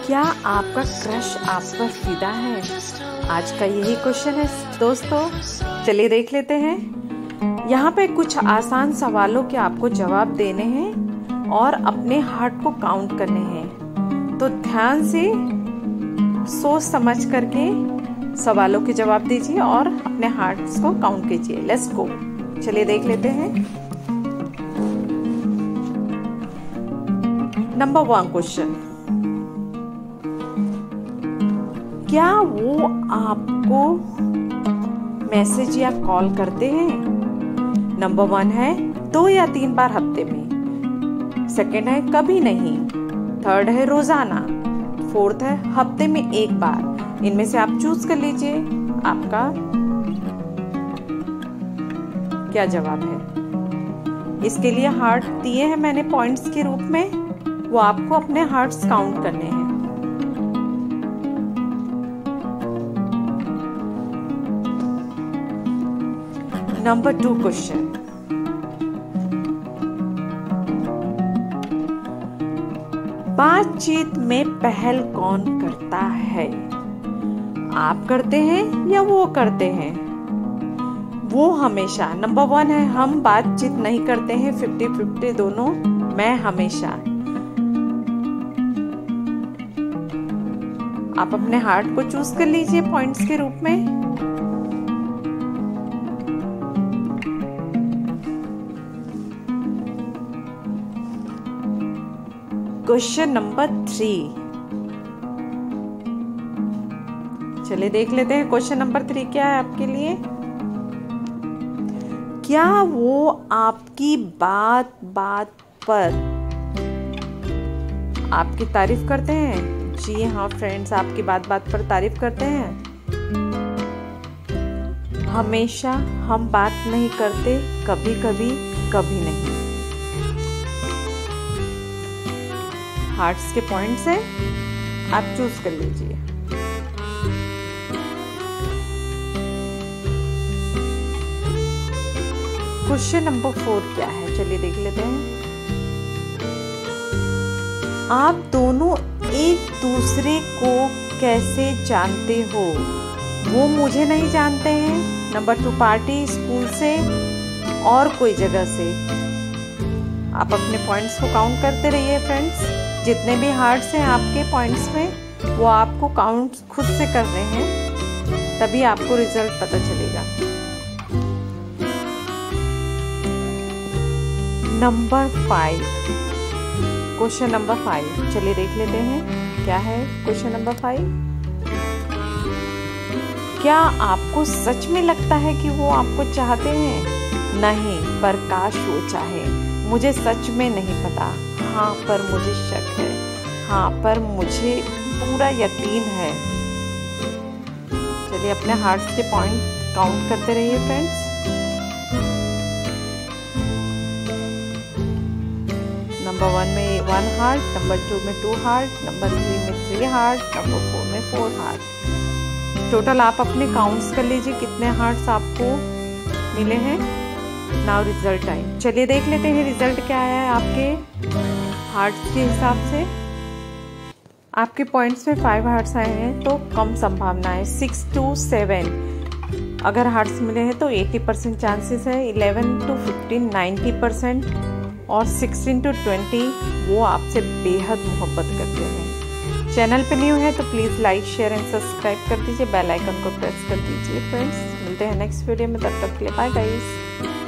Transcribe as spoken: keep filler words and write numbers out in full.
क्या आपका क्रश आप पर फिदा है? आज का यही क्वेश्चन है दोस्तों, चलिए देख लेते हैं। यहाँ पे कुछ आसान सवालों के आपको जवाब देने हैं और अपने हार्ट को काउंट करने हैं, तो ध्यान से सोच समझ करके सवालों के जवाब दीजिए और अपने हार्ट्स को काउंट कीजिए। लेट्स गो, चलिए देख लेते हैं। नंबर वन क्वेश्चन, क्या वो आपको मैसेज या कॉल करते हैं? नंबर वन है दो या तीन बार हफ्ते में, सेकंड है कभी नहीं, थर्ड है रोजाना, फोर्थ है हफ्ते में एक बार। इनमें से आप चूज कर लीजिए आपका क्या जवाब है। इसके लिए हार्ट दिए हैं मैंने पॉइंट्स के रूप में, वो आपको अपने हार्ट्स काउंट करने हैं। नंबर टू क्वेश्चन, बातचीत में पहल कौन करता है? आप करते हैं या वो करते हैं? वो हमेशा। नंबर वन है हम बातचीत नहीं करते हैं, फिफ्टी फिफ्टी दोनों, मैं हमेशा। आप अपने हार्ट को चूज कर लीजिए पॉइंट्स के रूप में। क्वेश्चन नंबर थ्री, चलिए देख लेते हैं क्वेश्चन नंबर थ्री क्या है आपके लिए। क्या वो आपकी बात बात पर आपकी तारीफ करते हैं? जी हाँ फ्रेंड्स, आपकी बात बात पर तारीफ करते हैं। हमेशा हम बात नहीं करते, कभी कभी कभी नहीं। हार्ट्स के पॉइंट्स हैं, आप चूज कर लीजिए। क्वेश्चन नंबर फोर क्या है, चलिए देख लेते हैं। आप दोनों एक दूसरे को कैसे जानते हो? वो मुझे नहीं जानते हैं। नंबर टू, पार्टी, स्कूल से और कोई जगह से। आप अपने पॉइंट्स को काउंट करते रहिए फ्रेंड्स। जितने भी हार्ट्स हैं आपके पॉइंट्स में, वो आपको काउंट खुद से कर रहे हैं, तभी आपको रिजल्ट पता चलेगा। Number five, question number five, चलिए देख लेते हैं क्या है क्वेश्चन नंबर फाइव। क्या आपको सच में लगता है कि वो आपको चाहते हैं? नहीं, पर काश वो चाहे। मुझे सच में नहीं पता, हाँ पर मुझे शक है, हाँ पर मुझे पूरा यकीन है। चलिए अपने हार्ट्स के पॉइंट काउंट करते रहिए फ्रेंड्स। नंबर वन में वन हार्ट, नंबर टू में टू हार्ट, नंबर थ्री में थ्री हार्ट, नंबर फोर में फोर हार्ट। टोटल आप अपने काउंट्स कर लीजिए कितने हार्ट्स आपको मिले हैं। नाउ रिजल्ट टाइम, चलिए देख लेते हैं रिजल्ट क्या आया है आपके हार्ट्स के हिसाब से। आपके पॉइंट्स में फाइव हार्ट्स आए हैं तो कम संभावना है, सिक्स टू सेवन अगर हार्ट्स मिले हैं तो एटी परसेंट चांसेस है, eleven to fifteen ninety percent, और सिक्सटीन टू ट्वेंटी वो आपसे बेहद मोहब्बत करते हैं। चैनल पे न्यू है तो please like share and subscribe कर दीजिए, बेल आइकन को प्रेस कर दीजिए फ्रेंड्स। मिलते हैं नेक्स्ट वीडियो में, तब तक के लिए बाय गाइस।